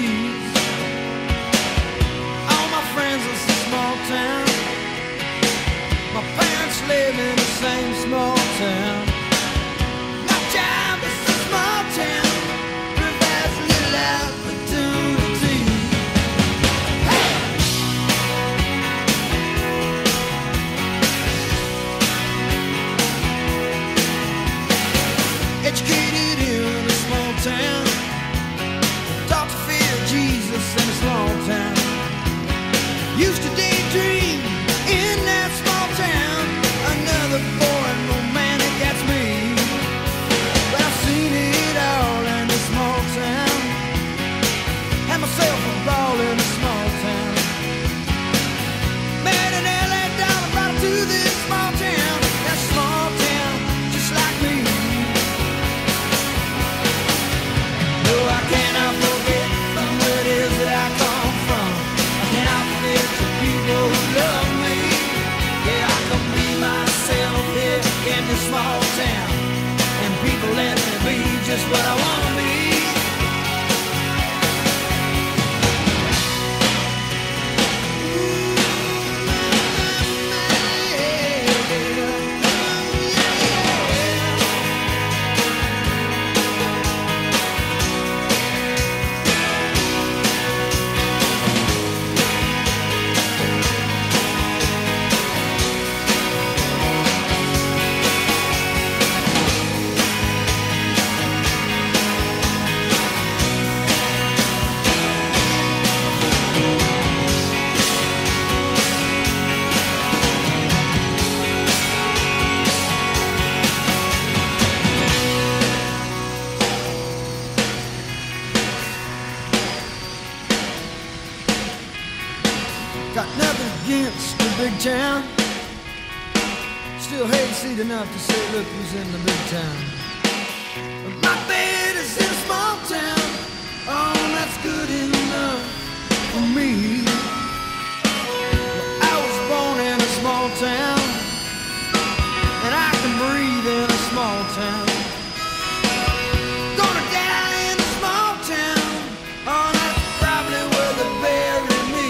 trees. All my friends in a small town. My parents live in the same small town. My job is a small town. Provides little opportunity. Hey! Educated in a small town. Taught to fear Jesus in a small town. Used to daydream in that small town. Another boring romantic, that's me. But I've seen it all in a small town. Had myself a ball in a small town. Met an LA dollar, brought her to this small town. That small town, just like me. No, I cannot forget from where it is that I come from. I cannot forget the people who love me. Yeah, I can be myself here in this small town, and people let me be just what I want to be. Got nothing against the big town. Still hayseed enough to say, look who's in the big town. But my bed is in a small town. Oh, that's good enough for me. Well, I was born in a small town, and I can breathe in a small town. Gonna die in a small town. Oh, that's probably where they bury me.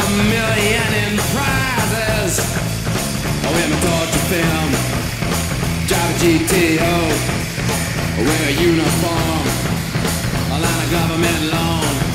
million in prizes. Wear my torture film, drive a GTO, wear a uniform, a line of government loan.